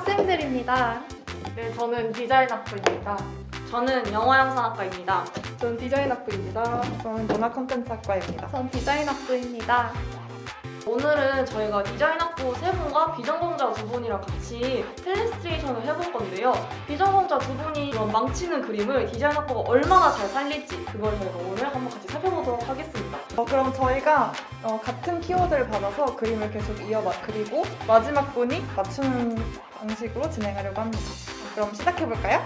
학생들입니다. 네, 저는 디자인학부입니다. 저는 영어영상학과입니다. 전 디자인학부입니다. 저는 문화 콘텐츠학과입니다. 전 디자인학부입니다. 오늘은 저희가 디자인학부 세 분과 비전공자 두 분이랑 같이 필리스트레이션을 해볼 건데요. 비전공자 두 분이 그런 망치는 그림을 디자인학부가 얼마나 잘 살릴지 그걸 저희가 오늘 한번 같이 살펴보도록 하겠습니다. 그럼 저희가 같은 키워드를 받아서 그림을 계속 그리고 마지막 분이 맞추는 방식으로 진행하려고 합니다. 그럼 시작해볼까요?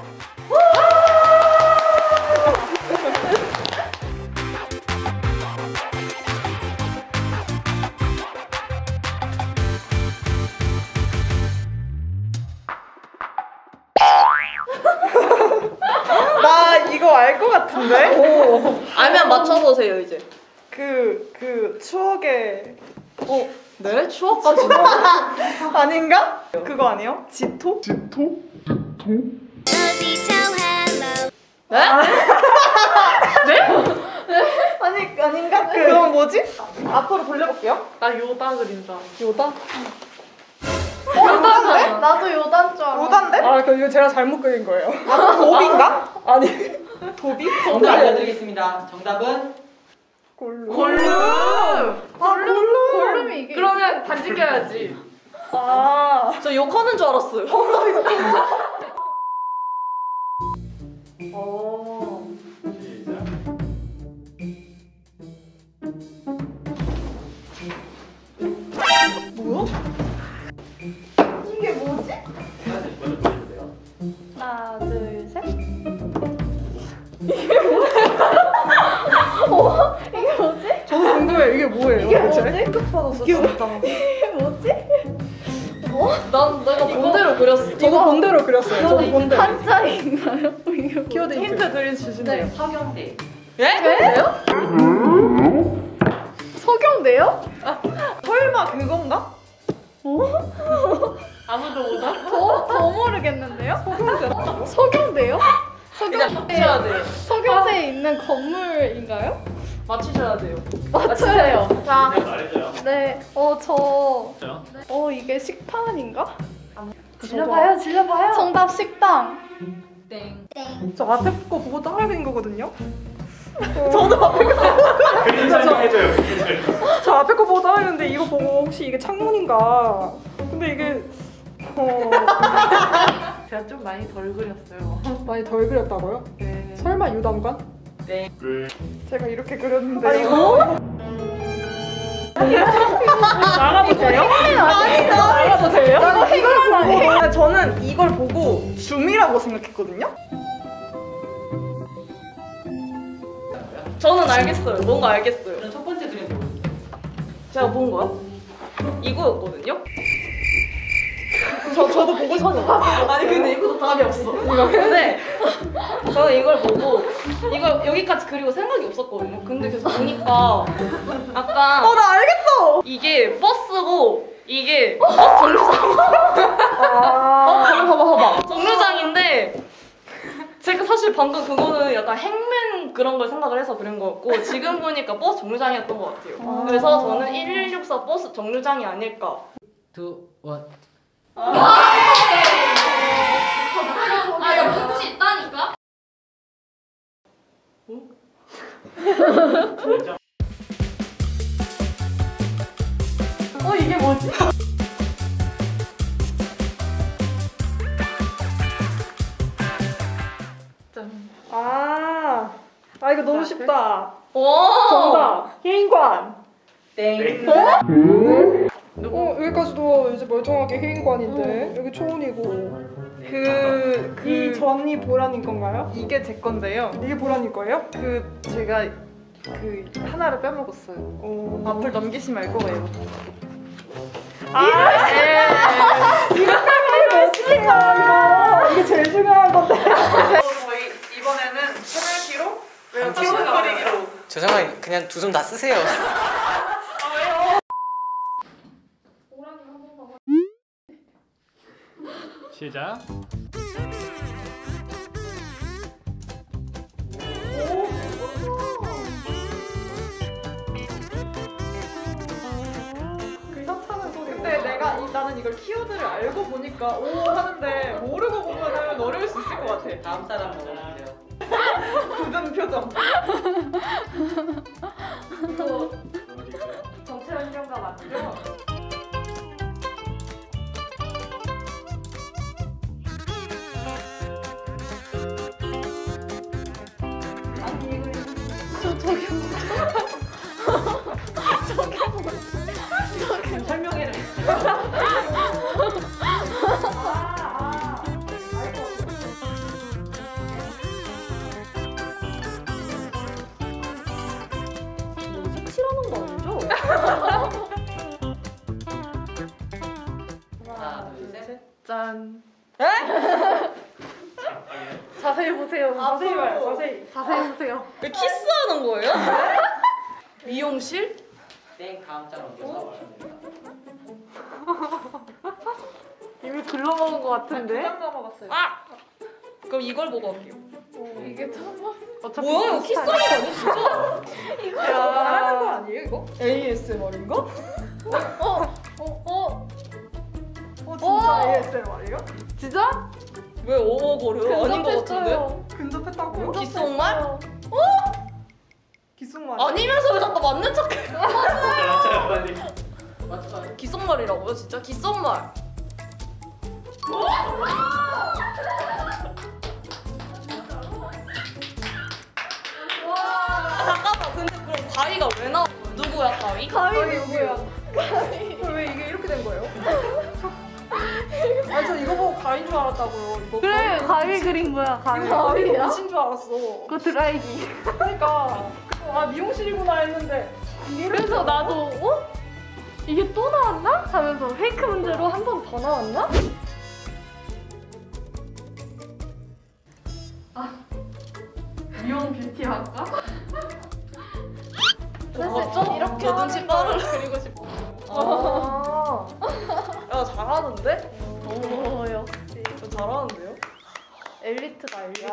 나 이거 알 것 같은데? 알면 맞춰보세요 이제. 그 추억의 네? 추억까지? 아닌가? 그거 아니에요? 지토? 네? 아니 아닌가? 그건 뭐지? 앞으로 돌려볼게요. 나 요다 그린다. 요다? 요단데? 나도 요단 줄 알아. 요단데? 아, 이거 제가 잘못 그린 거예요. 아, 도비인가? 아니. 도비? 정답 알려드리겠습니다. 정답은 골룸. 골룸이 이게 그러면 반지 껴야지. 아. 저 욕하는 줄 알았어요. 이게 뭐지? 하나, 둘, 셋. 이게 뭐지? 저도 궁금해요. 이게 뭐예요? 이게 도대체? 뭐지? 받았어, 이게 뭐지? 난 내가 본대로 그렸어. 저도 본대로 그렸어요. 저도 본대로. 한자인가요? 이게 키워드 힌트 드려주신대요. 서경대. 예? 왜요? 서경대요? 설마 그건가? 아무도 오다? 더 모르겠는데요? 서경대요? 그냥 맞춰야 돼요. 서경대에 있는 건물인가요? 맞추셔야 돼요. 맞춰요. 자, 말해줘요. 네. 이게 식판인가? 질러봐요, 질러봐요. 정답 식당. 땡. 저 앞에 거 보고 따라 그린 거거든요. 그림 설명해줘요. 저 앞에 거 보고 따라 그렸는데 이거 보고 혹시 이게 창문인가? 근데 이게 제가 좀 많이 덜 그렸어요. 많이 덜 그렸다고요? 네. 설마 유담관? 제가 이렇게 그렸는데. 아이고. 나가도 돼요? 나가도 돼요? 근데 저는 이걸 보고 줌이라고 생각했거든요? 저는 알겠어요. 뭔가 알겠어요. 그럼 첫 번째 그림 보여주세요. 제가 본 거요? 이거였거든요? 저도 보고 싶어요. 아니 근데 이것도 답이 없어. 근데 저는 이걸 보고 이걸 여기까지 그리고 생각이 없었거든요. 근데 계속 보니까 약간 나 알겠어! 이게 버스고 이게 정류장. 봐봐. 정류장인데 제가 사실 방금 그거는 약간 행맨 그런 걸 생각을 해서 그린 거였고 지금 보니까 버스 정류장이었던 것 같아요. 그래서 저는 1164 버스 정류장이 아닐까. 2, 1. 야 문치 있다니까? 이게 뭐지? 이거 너무 쉽다. 오! 정답. 혜인관. 땡. 여기까지도 이제 멀쩡하게 혜인관인데 여기 초원이고. 이 전이 보라님 건가요? 이게 제 건데요. 이게 보라님 거예요? 제가 하나를 빼먹었어요. 앞을 넘기지 말고 해요. 이게 제일 중요한 건데. 저희 이번에는 해물기로 키우는 그리기로. 죄송해요. 그냥 두 손 다 쓰세요. 시작. 그때 나는 이거 이걸 키워드를 알고 보니까 오 하는데 모르고 보면은 어려울 수 있을 것 같아. 다음 사람 먹어보세요. 굳은 표정. 이거 정체 변경가 맞죠? 설명해라. 이거 색칠하는 거 아니죠? 하나, 둘, 셋. 짠. 자세히 보세요. 자세히 봐요. 자세히. 자세히 보세요. 왜 키스하는 거예요? 미용실? 땡 다음 장 옮겨서 말하면 됩니다. 이미 글러먹은 것 같은데? 두장 남아봤어요. 아! 그럼 이걸 보고 할게요. 이게 참. 어차피 뭐야 이거 키스하는 거 아니야 진짜? 말하는 거 아니에요 이거? ASMR인가? 진짜 ASMR이에요? 진짜? 왜 어거려요? 아닌 거 같은데? 근접했다고요? 귓속말? 기숙말. 아니면서 왜 자꾸 맞는 척해? 맞아요, 빨리. 맞죠? 귓속말이라고요 진짜? 귓속말. 잠깐만 근데 그럼 가위가 왜 나와? 누구야 가위? 가위 누구야? 왜 이게 이렇게 된 거예요? 아니 저 이거 보고 가위인 줄 알았다고요. 이거 그래, 가위 그린 거야, 가위. 가위야? 옷인 줄 알았어. 그거 드라이기. 그러니까 아 미용실이구나 했는데 그래서 나도, 이게 또 나왔나? 하면서 페이크 문제로 한 번 더 나왔나? 미용 뷰티 할까? 사실 좀 이렇게 저 눈치 빠르 그리고 싶어. 아. 야 잘하는데? 오, 역시. 저 잘하는데요? 엘리트다, 엘리트.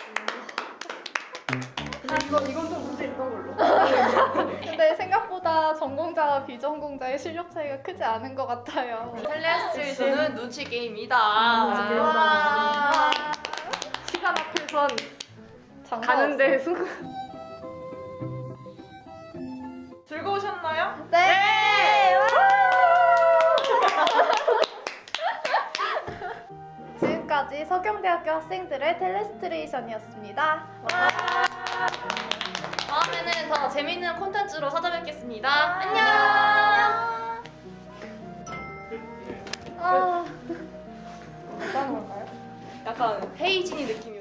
이건 좀 문제 있던 걸로. 근데 생각보다 전공자와 비전공자의 실력 차이가 크지 않은 것 같아요. 텔레스트레이션은 눈치 게임이다. 와. 시간 앞에선 장난 가는데 순간. 즐거우셨나요? 네! 와! 지금까지 서경대학교 학생들의 텔레스트레이션이었습니다. 다음에는 더 재밌는 콘텐츠로 찾아뵙겠습니다. 안녕. 아. 어떤 건가요? 약간 헤이진이 느낌이.